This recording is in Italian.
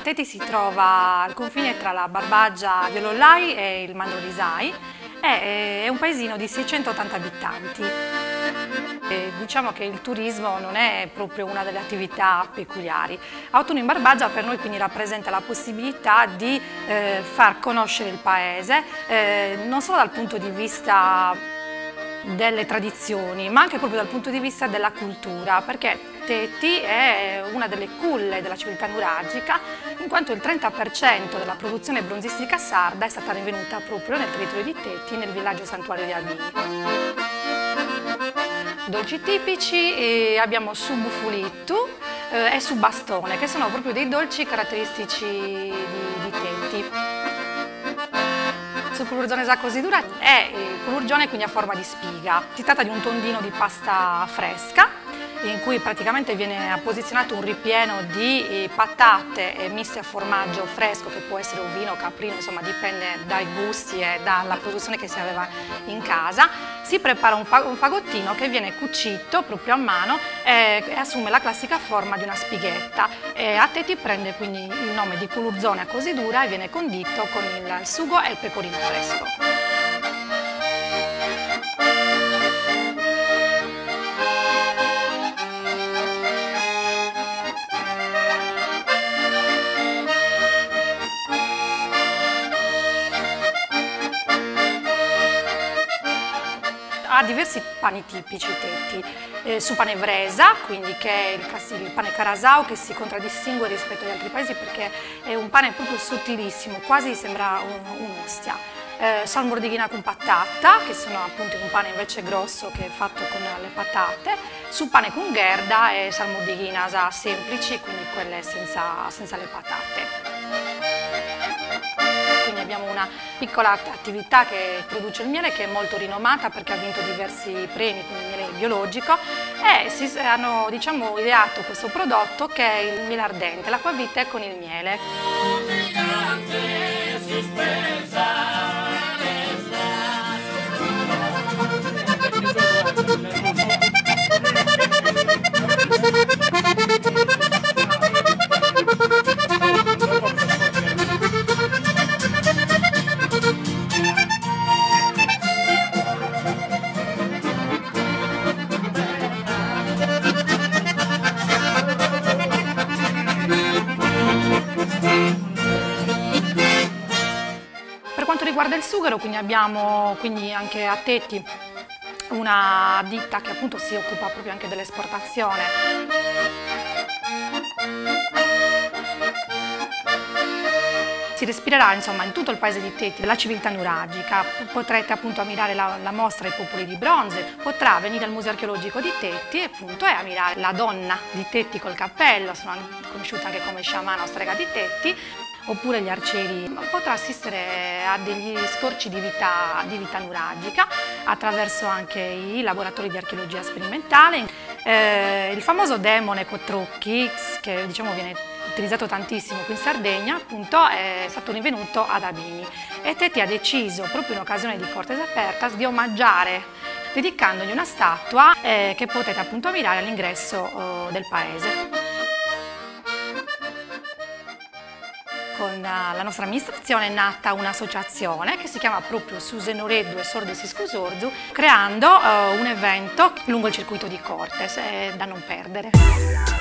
Teti si trova al confine tra la Barbagia di Olollai e il Mandro di Sai. È un paesino di 680 abitanti. Diciamo che il turismo non è proprio una delle attività peculiari. Autunno in Barbagia per noi quindi rappresenta la possibilità di far conoscere il paese, non solo dal punto di vista delle tradizioni, ma anche proprio dal punto di vista della cultura, perché Teti è una delle culle della civiltà nuragica, in quanto il 30% della produzione bronzistica sarda è stata rinvenuta proprio nel territorio di Teti, nel villaggio santuario di Albini. Dolci tipici abbiamo su bufulittu e su bastone, che sono proprio dei dolci caratteristici di Teti. Sul culurgione Cosidura è il culurgione quindi a forma di spiga. Si tratta di un tondino di pasta fresca in cui praticamente viene posizionato un ripieno di patate miste a formaggio fresco, che può essere ovino, caprino, insomma dipende dai gusti e dalla produzione che si aveva in casa. Si prepara un fagottino che viene cucito proprio a mano e assume la classica forma di una spighetta. A Teti prende quindi il nome di culurzone a Cosidura e viene condito con il sugo e il pecorino fresco. Ha diversi pani tipici Teti, su pane vresa, quindi che è il pane carasau, che si contraddistingue rispetto agli altri paesi perché è un pane proprio sottilissimo, quasi sembra un'ostia. Salmordighina con patata, che sono appunto un pane invece grosso che è fatto con le patate, su pane con gherda e salmordighina semplici, quindi quelle senza le patate. Quindi abbiamo una piccola attività che produce il miele, che è molto rinomata perché ha vinto diversi premi, quindi il miele biologico, e hanno ideato questo prodotto che è il miele ardente, l'acquavite con il miele. Per quanto riguarda il sughero, quindi abbiamo anche a Teti una ditta che appunto si occupa proprio anche dell'esportazione. Si respirerà insomma in tutto il paese di Teti la civiltà nuragica. Potrete appunto ammirare la mostra I popoli di bronzo, potrà venire al museo archeologico di Teti e appunto ammirare la donna di Teti col cappello, sono conosciuta anche come sciamana o strega di Teti, oppure gli arcieri. Potrà assistere a degli scorci di vita nuragica attraverso anche i laboratori di archeologia sperimentale. Il famoso demone Cotrocchi, che viene utilizzato tantissimo qui in Sardegna, appunto è stato rinvenuto ad Albini e Teti ha deciso, proprio in occasione di Cortes Apertas, di omaggiare dedicandogli una statua che potete appunto ammirare all'ingresso del paese. Con la nostra amministrazione è nata un'associazione che si chiama proprio Susenoreddu e Sordes Iscusorzu, creando un evento lungo il circuito di Cortes, da non perdere.